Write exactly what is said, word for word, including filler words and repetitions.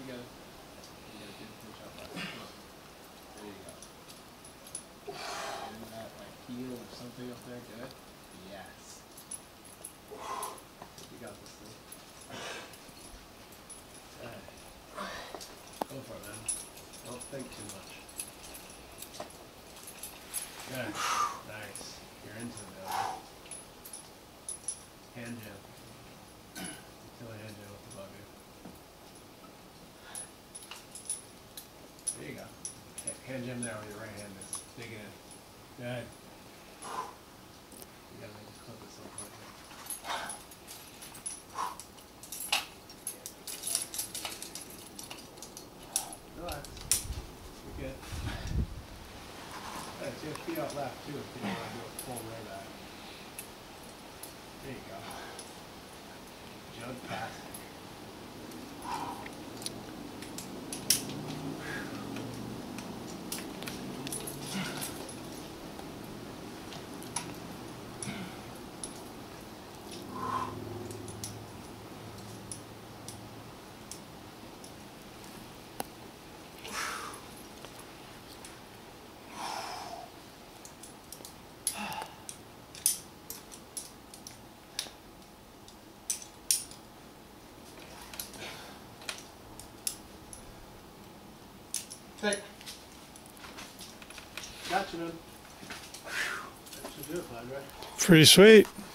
You got it. You got a good pinch up left. Come on. There you go. And that like heel or something up there. Good. Yes. You got this thing. Alright. Go for it, man. Don't think too much. Good. Nice. You're into it now. Hand jam. Kill a hand jam with the bugger. There you go. Hand jam there with your right hand is digging in. Good. You gotta make a clip at some point. Relax. You're good. Alright, so you have feet out left too if you want to do a full rear back. There you go. Jump past. Hey. Gotcha, man. That should do it, Padre. Pretty sweet.